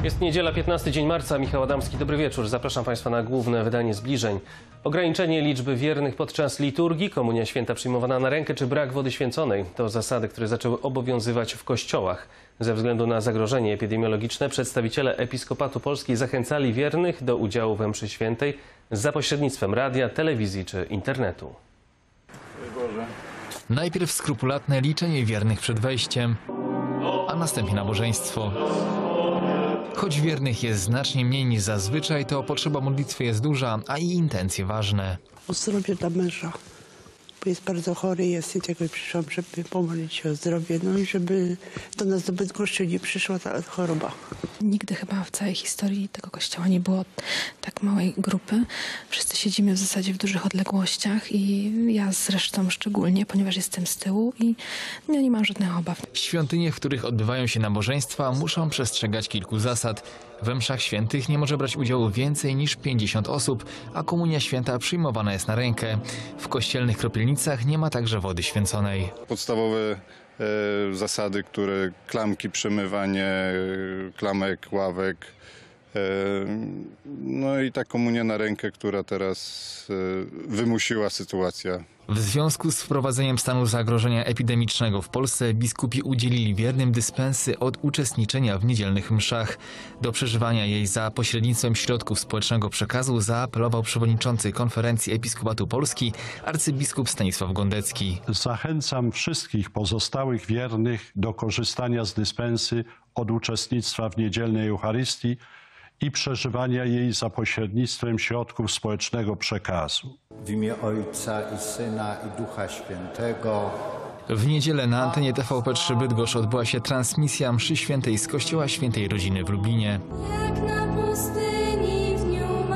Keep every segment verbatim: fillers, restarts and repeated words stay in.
Jest niedziela, piętnasty dzień marca. Michał Adamski, dobry wieczór. Zapraszam Państwa na główne wydanie Zbliżeń. Ograniczenie liczby wiernych podczas liturgii, komunia święta przyjmowana na rękę czy brak wody święconej to zasady, które zaczęły obowiązywać w kościołach. Ze względu na zagrożenie epidemiologiczne przedstawiciele Episkopatu Polski zachęcali wiernych do udziału we mszy świętej za pośrednictwem radia, telewizji czy internetu. Najpierw skrupulatne liczenie wiernych przed wejściem, a następnie nabożeństwo. Choć wiernych jest znacznie mniej niż zazwyczaj, to potrzeba modlitwy jest duża, a i intencje ważne. O zdrowie dla męża, bo jest bardzo chory, jest i tego przyszłam, żeby pomodlić się o zdrowie, no i żeby do nas do Bydgoszczy nie przyszła ta choroba. Nigdy chyba w całej historii tego kościoła nie było tak małej grupy. Wszyscy siedzimy w zasadzie w dużych odległościach i ja zresztą szczególnie, ponieważ jestem z tyłu i ja nie mam żadnych obaw. Świątynie, w których odbywają się nabożeństwa, muszą przestrzegać kilku zasad. We mszach świętych nie może brać udziału więcej niż pięćdziesiąt osób, a komunia święta przyjmowana jest na rękę. W kościelnych kropielnicach nie ma także wody święconej. Podstawowe e, zasady, które klamki, przemywanie e, klamek, ławek, e, no i ta komunia na rękę, która teraz e, wymusiła sytuacja. W związku z wprowadzeniem stanu zagrożenia epidemicznego w Polsce biskupi udzielili wiernym dyspensy od uczestniczenia w niedzielnych mszach. Do przeżywania jej za pośrednictwem środków społecznego przekazu zaapelował przewodniczący Konferencji Episkopatu Polski arcybiskup Stanisław Gondecki. Zachęcam wszystkich pozostałych wiernych do korzystania z dyspensy od uczestnictwa w niedzielnej Eucharystii i przeżywania jej za pośrednictwem środków społecznego przekazu. W imię Ojca i Syna i Ducha Świętego. W niedzielę na antenie T V P trzy Bydgoszcz odbyła się transmisja mszy świętej z Kościoła Świętej Rodziny w Lublinie. Jak na pustyni w dniu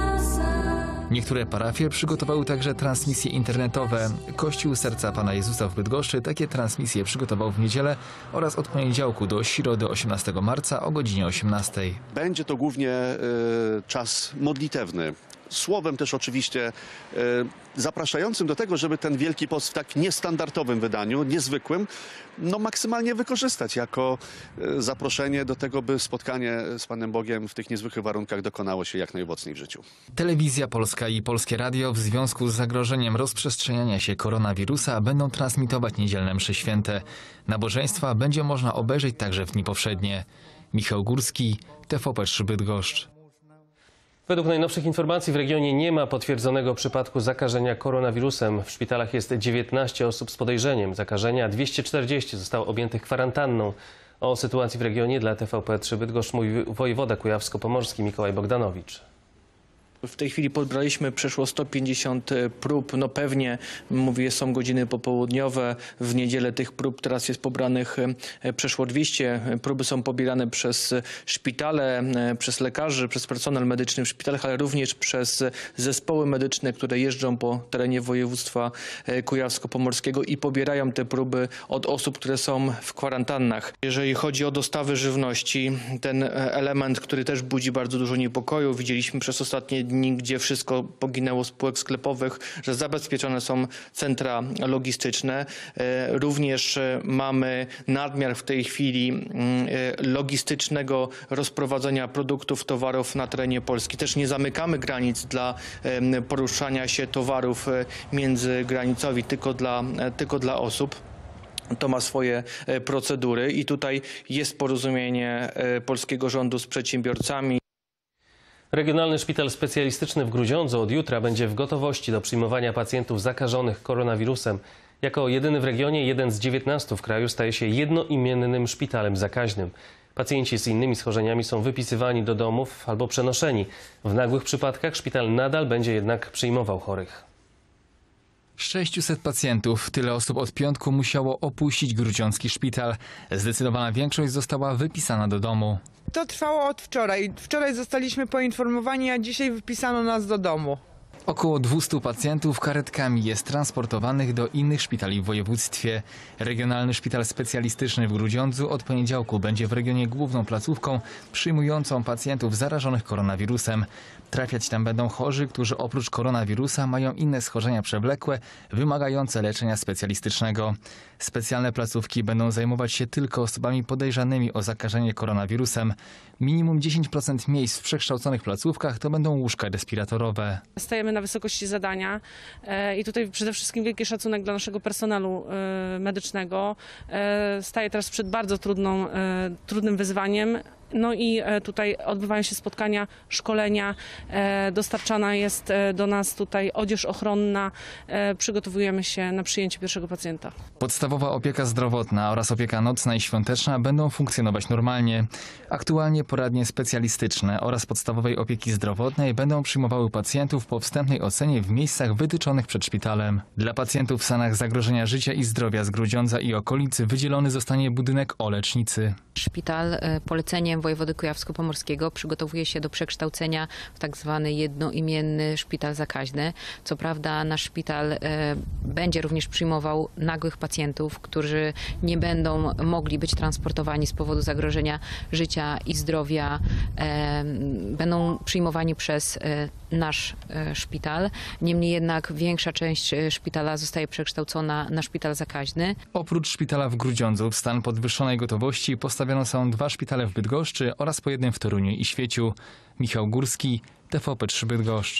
masa. Niektóre parafie przygotowały także transmisje internetowe. Kościół Serca Pana Jezusa w Bydgoszczy takie transmisje przygotował w niedzielę oraz od poniedziałku do środy osiemnastego marca o godzinie osiemnastej. Będzie to głównie y, czas modlitewny. Słowem też oczywiście y, zapraszającym do tego, żeby ten Wielki Post w tak niestandardowym wydaniu, niezwykłym, no maksymalnie wykorzystać jako y, zaproszenie do tego, by spotkanie z Panem Bogiem w tych niezwykłych warunkach dokonało się jak najowocniej w życiu. Telewizja Polska i Polskie Radio w związku z zagrożeniem rozprzestrzeniania się koronawirusa będą transmitować niedzielne msze święte. Nabożeństwa będzie można obejrzeć także w dni powszednie. Michał Górski, T V P trzy Bydgoszcz. Według najnowszych informacji w regionie nie ma potwierdzonego przypadku zakażenia koronawirusem. W szpitalach jest dziewiętnaście osób z podejrzeniem zakażenia, a dwieście czterdzieści zostało objętych kwarantanną. O sytuacji w regionie dla T V P trzy Bydgoszcz mówi wojewoda kujawsko-pomorski Mikołaj Bogdanowicz. W tej chwili podbraliśmy przeszło sto pięćdziesiąt prób. No pewnie, mówię, są godziny popołudniowe. W niedzielę tych prób teraz jest pobranych przeszło dwieście. Próby są pobierane przez szpitale, przez lekarzy, przez personel medyczny w szpitalach, ale również przez zespoły medyczne, które jeżdżą po terenie województwa kujawsko-pomorskiego i pobierają te próby od osób, które są w kwarantannach. Jeżeli chodzi o dostawy żywności, ten element, który też budzi bardzo dużo niepokoju, widzieliśmy przez ostatnie dni, gdzie wszystko poginęło spółek sklepowych, że zabezpieczone są centra logistyczne. Również mamy nadmiar w tej chwili logistycznego rozprowadzenia produktów, towarów na terenie Polski. Też nie zamykamy granic dla poruszania się towarów międzygranicowych tylko dla, tylko dla osób. To ma swoje procedury i tutaj jest porozumienie polskiego rządu z przedsiębiorcami. Regionalny Szpital Specjalistyczny w Grudziądzu od jutra będzie w gotowości do przyjmowania pacjentów zakażonych koronawirusem. Jako jedyny w regionie, jeden z dziewiętnastu w kraju staje się jednoimiennym szpitalem zakaźnym. Pacjenci z innymi schorzeniami są wypisywani do domów albo przenoszeni. W nagłych przypadkach szpital nadal będzie jednak przyjmował chorych. sześciuset pacjentów, tyle osób od piątku musiało opuścić grudziącki szpital. Zdecydowana większość została wypisana do domu. To trwało od wczoraj. Wczoraj zostaliśmy poinformowani, a dzisiaj wypisano nas do domu. Około dwieście pacjentów karetkami jest transportowanych do innych szpitali w województwie. Regionalny Szpital Specjalistyczny w Grudziądzu od poniedziałku będzie w regionie główną placówką przyjmującą pacjentów zarażonych koronawirusem. Trafiać tam będą chorzy, którzy oprócz koronawirusa mają inne schorzenia przewlekłe, wymagające leczenia specjalistycznego. Specjalne placówki będą zajmować się tylko osobami podejrzanymi o zakażenie koronawirusem. Minimum dziesięć procent miejsc w przekształconych placówkach to będą łóżka respiratorowe. Stajemy na wysokości zadania i tutaj przede wszystkim wielki szacunek dla naszego personelu medycznego. Staję teraz przed bardzo trudną, trudnym wyzwaniem. No i tutaj odbywają się spotkania, szkolenia, dostarczana jest do nas tutaj odzież ochronna, przygotowujemy się na przyjęcie pierwszego pacjenta. Podstawowa opieka zdrowotna oraz opieka nocna i świąteczna będą funkcjonować normalnie. Aktualnie poradnie specjalistyczne oraz podstawowej opieki zdrowotnej będą przyjmowały pacjentów po wstępnej ocenie w miejscach wytyczonych przed szpitalem. Dla pacjentów w stanach zagrożenia życia i zdrowia z Grudziądza i okolicy wydzielony zostanie budynek o lecznicy. Szpital poleceniem wojewody kujawsko-pomorskiego przygotowuje się do przekształcenia w tak zwany jednoimienny szpital zakaźny. Co prawda nasz szpital e, będzie również przyjmował nagłych pacjentów, którzy nie będą mogli być transportowani z powodu zagrożenia życia i zdrowia. E, będą przyjmowani przez e, nasz e, szpital. Niemniej jednak większa część szpitala zostaje przekształcona na szpital zakaźny. Oprócz szpitala w Grudziądzu w stan podwyższonej gotowości postawiono są dwa szpitale w Bydgoszczy oraz po jednym w Toruniu i Świeciu. Michał Górski, T V P trzy Bydgoszcz.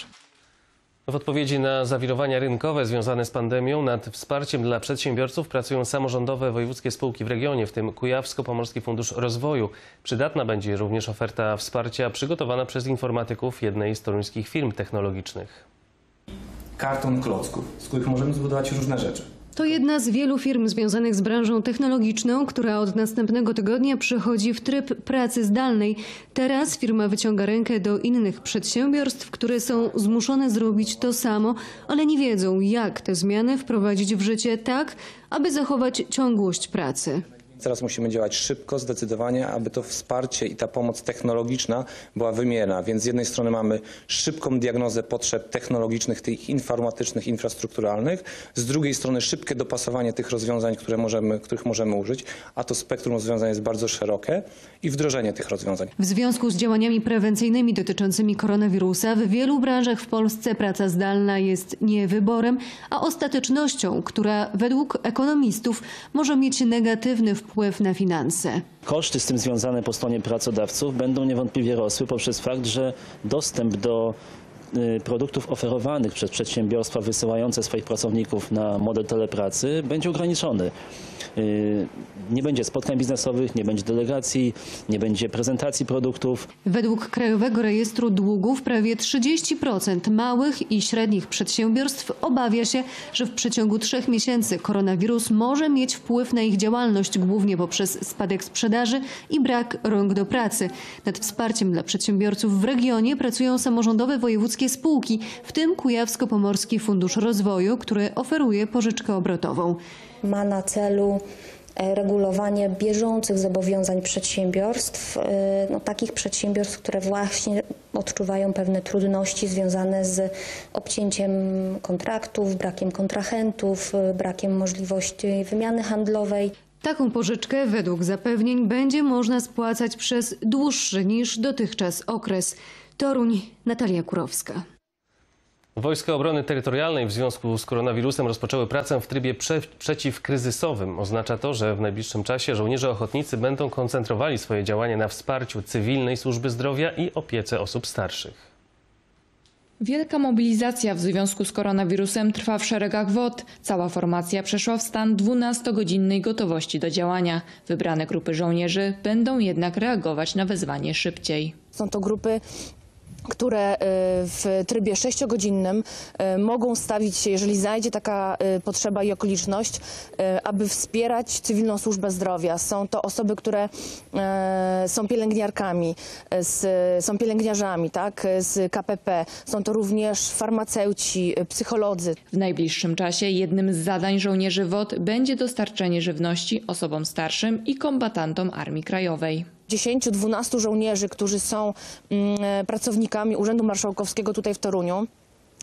W odpowiedzi na zawirowania rynkowe związane z pandemią nad wsparciem dla przedsiębiorców pracują samorządowe wojewódzkie spółki w regionie, w tym Kujawsko-Pomorski Fundusz Rozwoju. Przydatna będzie również oferta wsparcia przygotowana przez informatyków jednej z toruńskich firm technologicznych. Karton klocków, z których możemy zbudować różne rzeczy. To jedna z wielu firm związanych z branżą technologiczną, która od następnego tygodnia przechodzi w tryb pracy zdalnej. Teraz firma wyciąga rękę do innych przedsiębiorstw, które są zmuszone zrobić to samo, ale nie wiedzą, jak te zmiany wprowadzić w życie tak, aby zachować ciągłość pracy. Teraz musimy działać szybko, zdecydowanie, aby to wsparcie i ta pomoc technologiczna była wymierna. Więc z jednej strony mamy szybką diagnozę potrzeb technologicznych, tych informatycznych, infrastrukturalnych. Z drugiej strony szybkie dopasowanie tych rozwiązań, które możemy, których możemy użyć, a to spektrum rozwiązań jest bardzo szerokie i wdrożenie tych rozwiązań. W związku z działaniami prewencyjnymi dotyczącymi koronawirusa w wielu branżach w Polsce praca zdalna jest nie wyborem, a ostatecznością, która według ekonomistów może mieć negatywny wpływ wpływ na finanse. Koszty z tym związane po stronie pracodawców będą niewątpliwie rosły poprzez fakt, że dostęp do produktów oferowanych przez przedsiębiorstwa wysyłające swoich pracowników na model telepracy będzie ograniczony. Nie będzie spotkań biznesowych, nie będzie delegacji, nie będzie prezentacji produktów. Według Krajowego Rejestru Długów prawie trzydzieści procent małych i średnich przedsiębiorstw obawia się, że w przeciągu trzech miesięcy koronawirus może mieć wpływ na ich działalność, głównie poprzez spadek sprzedaży i brak rąk do pracy. Nad wsparciem dla przedsiębiorców w regionie pracują samorządowe wojewódzkie spółki, w tym Kujawsko-Pomorski Fundusz Rozwoju, który oferuje pożyczkę obrotową. Ma na celu regulowanie bieżących zobowiązań przedsiębiorstw, no, takich przedsiębiorstw, które właśnie odczuwają pewne trudności związane z obcięciem kontraktów, brakiem kontrahentów, brakiem możliwości wymiany handlowej. Taką pożyczkę według zapewnień będzie można spłacać przez dłuższy niż dotychczas okres. Toruń, Natalia Kurowska. Wojska Obrony Terytorialnej w związku z koronawirusem rozpoczęły pracę w trybie prze przeciwkryzysowym. Oznacza to, że w najbliższym czasie żołnierze ochotnicy będą koncentrowali swoje działania na wsparciu cywilnej służby zdrowia i opiece osób starszych. Wielka mobilizacja w związku z koronawirusem trwa w szeregach W O T. Cała formacja przeszła w stan dwunastogodzinnej gotowości do działania. Wybrane grupy żołnierzy będą jednak reagować na wezwanie szybciej. Są to grupy, które w trybie sześciogodzinnym mogą stawić się, jeżeli znajdzie taka potrzeba i okoliczność, aby wspierać cywilną służbę zdrowia. Są to osoby, które są pielęgniarkami, są pielęgniarzami, tak, z K P P. Są to również farmaceuci, psycholodzy. W najbliższym czasie jednym z zadań żołnierzy W O T będzie dostarczenie żywności osobom starszym i kombatantom Armii Krajowej. dziesięciu do dwunastu żołnierzy, którzy są mm, pracownikami Urzędu Marszałkowskiego tutaj w Toruniu,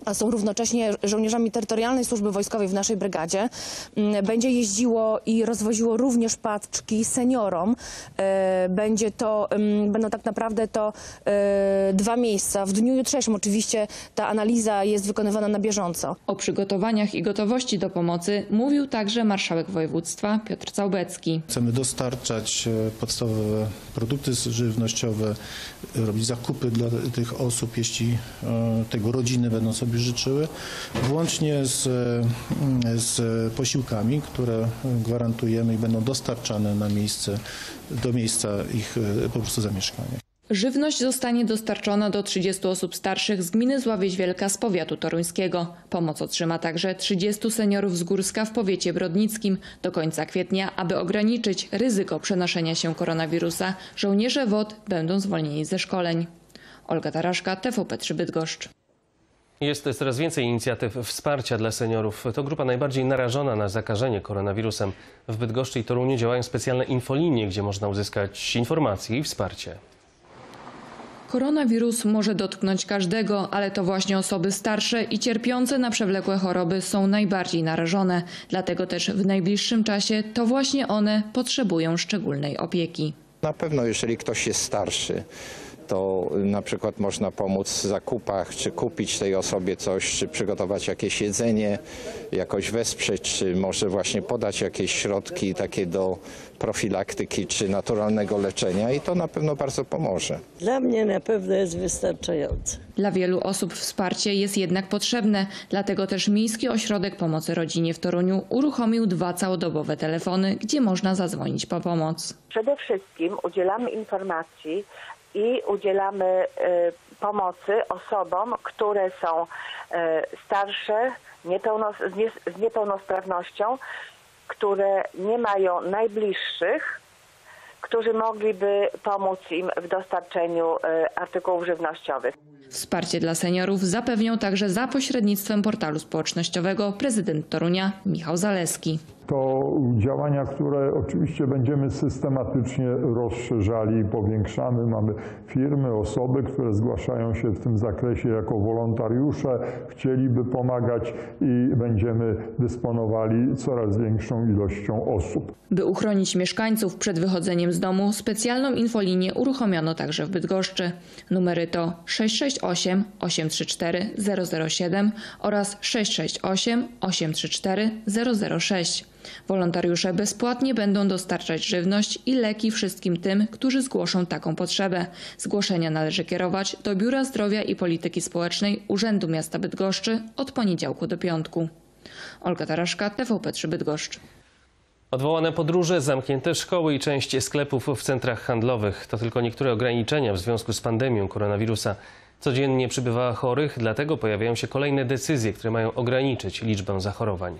a są równocześnie żołnierzami terytorialnej służby wojskowej w naszej brygadzie, będzie jeździło i rozwoziło również paczki seniorom. Będzie to, będą tak naprawdę to dwa miejsca. W dniu jutrzejszym oczywiście ta analiza jest wykonywana na bieżąco. O przygotowaniach i gotowości do pomocy mówił także marszałek województwa Piotr Całbecki. Chcemy dostarczać podstawowe produkty żywnościowe, robić zakupy dla tych osób, jeśli tego rodziny będą sobie życzyły, włącznie z, z posiłkami, które gwarantujemy i będą dostarczane na miejsce, do miejsca ich po prostu zamieszkania. Żywność zostanie dostarczona do trzydziestu osób starszych z gminy Zławieś Wielka z powiatu toruńskiego. Pomoc otrzyma także trzydziestu seniorów z Górska w powiecie brodnickim. Do końca kwietnia, aby ograniczyć ryzyko przenoszenia się koronawirusa, żołnierze W O D będą zwolnieni ze szkoleń. Olga Taraszka, T V P trzy Bydgoszcz. Jest coraz więcej inicjatyw wsparcia dla seniorów. To grupa najbardziej narażona na zakażenie koronawirusem. W Bydgoszczy i Toruniu działają specjalne infolinie, gdzie można uzyskać informacje i wsparcie. Koronawirus może dotknąć każdego, ale to właśnie osoby starsze i cierpiące na przewlekłe choroby są najbardziej narażone. Dlatego też w najbliższym czasie to właśnie one potrzebują szczególnej opieki. Na pewno jeżeli ktoś jest starszy, to na przykład można pomóc w zakupach, czy kupić tej osobie coś, czy przygotować jakieś jedzenie, jakoś wesprzeć, czy może właśnie podać jakieś środki takie do profilaktyki, czy naturalnego leczenia i to na pewno bardzo pomoże. Dla mnie na pewno jest wystarczające. Dla wielu osób wsparcie jest jednak potrzebne, dlatego też Miejski Ośrodek Pomocy Rodzinie w Toruniu uruchomił dwa całodobowe telefony, gdzie można zadzwonić po pomoc. Przede wszystkim udzielamy informacji i udzielamy y, pomocy osobom, które są y, starsze, niepełnos z, nie z niepełnosprawnością, które nie mają najbliższych, którzy mogliby pomóc im w dostarczeniu y, artykułów żywnościowych. Wsparcie dla seniorów zapewnią także za pośrednictwem portalu społecznościowego prezydent Torunia Michał Zaleski. To działania, które oczywiście będziemy systematycznie rozszerzali i powiększamy. Mamy firmy, osoby, które zgłaszają się w tym zakresie jako wolontariusze, chcieliby pomagać i będziemy dysponowali coraz większą ilością osób. By uchronić mieszkańców przed wychodzeniem z domu, specjalną infolinię uruchomiono także w Bydgoszczy. Numery to sześć sześć osiem, osiem trzy cztery, zero zero siedem oraz sześć sześć osiem, osiem trzy cztery, zero zero sześć. Wolontariusze bezpłatnie będą dostarczać żywność i leki wszystkim tym, którzy zgłoszą taką potrzebę. Zgłoszenia należy kierować do Biura Zdrowia i Polityki Społecznej Urzędu Miasta Bydgoszczy od poniedziałku do piątku. Olga Taraszka, T V P trzy Bydgoszcz. Odwołane podróże, zamknięte szkoły i część sklepów w centrach handlowych. To tylko niektóre ograniczenia w związku z pandemią koronawirusa. Codziennie przybywa chorych, dlatego pojawiają się kolejne decyzje, które mają ograniczyć liczbę zachorowań.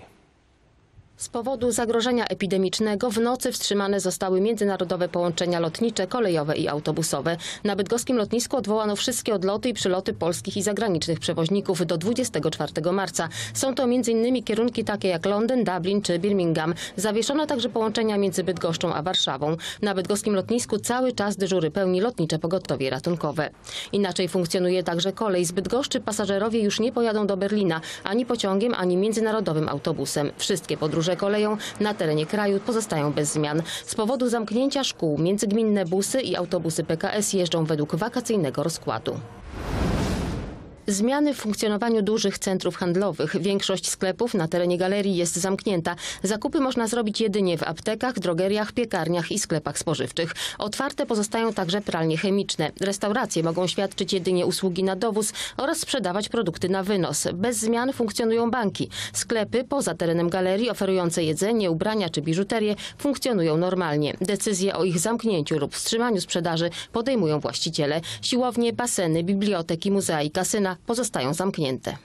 Z powodu zagrożenia epidemicznego w nocy wstrzymane zostały międzynarodowe połączenia lotnicze, kolejowe i autobusowe. Na bydgoskim lotnisku odwołano wszystkie odloty i przyloty polskich i zagranicznych przewoźników do dwudziestego czwartego marca. Są to między innymi kierunki takie jak Londyn, Dublin czy Birmingham. Zawieszono także połączenia między Bydgoszczą a Warszawą. Na bydgoskim lotnisku cały czas dyżury pełni lotnicze pogotowie ratunkowe. Inaczej funkcjonuje także kolej. Z Bydgoszczy pasażerowie już nie pojadą do Berlina ani pociągiem, ani międzynarodowym autobusem. Wszystkie podróże koleją na terenie kraju pozostają bez zmian. Z powodu zamknięcia szkół międzygminne busy i autobusy P K S jeżdżą według wakacyjnego rozkładu. Zmiany w funkcjonowaniu dużych centrów handlowych. Większość sklepów na terenie galerii jest zamknięta. Zakupy można zrobić jedynie w aptekach, drogeriach, piekarniach i sklepach spożywczych. Otwarte pozostają także pralnie chemiczne. Restauracje mogą świadczyć jedynie usługi na dowóz oraz sprzedawać produkty na wynos. Bez zmian funkcjonują banki. Sklepy poza terenem galerii oferujące jedzenie, ubrania czy biżuterię funkcjonują normalnie. Decyzje o ich zamknięciu lub wstrzymaniu sprzedaży podejmują właściciele. Siłownie, baseny, biblioteki, muzea i kasyna pozostają zamknięte.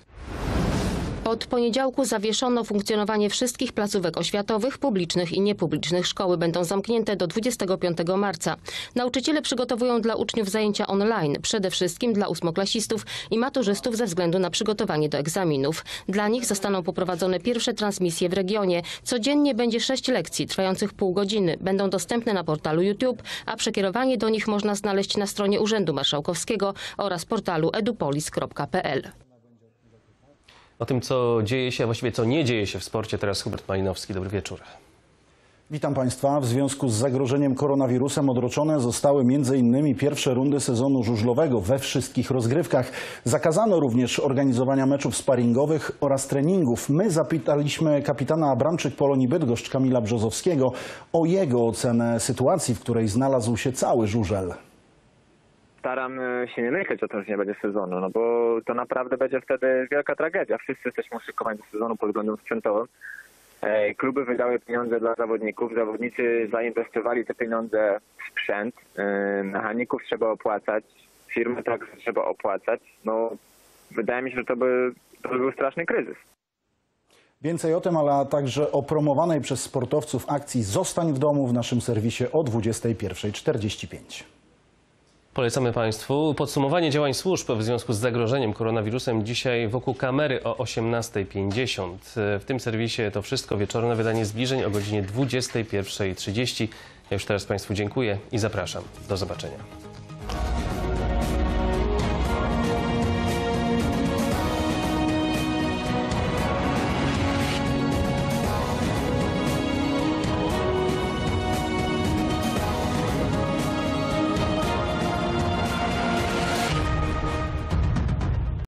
Od poniedziałku zawieszono funkcjonowanie wszystkich placówek oświatowych, publicznych i niepublicznych. Szkoły będą zamknięte do dwudziestego piątego marca. Nauczyciele przygotowują dla uczniów zajęcia online, przede wszystkim dla ósmoklasistów i maturzystów ze względu na przygotowanie do egzaminów. Dla nich zostaną poprowadzone pierwsze transmisje w regionie. Codziennie będzie sześć lekcji trwających pół godziny. Będą dostępne na portalu YouTube, a przekierowanie do nich można znaleźć na stronie Urzędu Marszałkowskiego oraz portalu edupolis kropka p l. O tym, co dzieje się, a właściwie co nie dzieje się w sporcie, teraz Hubert Malinowski. Dobry wieczór. Witam Państwa. W związku z zagrożeniem koronawirusem odroczone zostały między innymi pierwsze rundy sezonu żużlowego we wszystkich rozgrywkach. Zakazano również organizowania meczów sparingowych oraz treningów. My zapytaliśmy kapitana Abramczyk Polonii Bydgoszcz Kamila Brzozowskiego o jego ocenę sytuacji, w której znalazł się cały żużel. Staram się nie myśleć o tym, że nie będzie sezonu, no bo to naprawdę będzie wtedy wielka tragedia. Wszyscy jesteśmy uszykowani do sezonu pod względem sprzętowym. Kluby wydały pieniądze dla zawodników, zawodnicy zainwestowali te pieniądze w sprzęt, mechaników trzeba opłacać, firmy także trzeba opłacać. No, wydaje mi się, że to by, to by był straszny kryzys. Więcej o tym, ale także o promowanej przez sportowców akcji Zostań w domu w naszym serwisie o dwudziestej pierwszej czterdzieści pięć. Polecamy Państwu podsumowanie działań służb w związku z zagrożeniem koronawirusem dzisiaj wokół kamery o osiemnastej pięćdziesiąt. W tym serwisie to wszystko. Wieczorne wydanie Zbliżeń o godzinie dwudziestej pierwszej trzydzieści. Ja już teraz Państwu dziękuję i zapraszam. Do zobaczenia.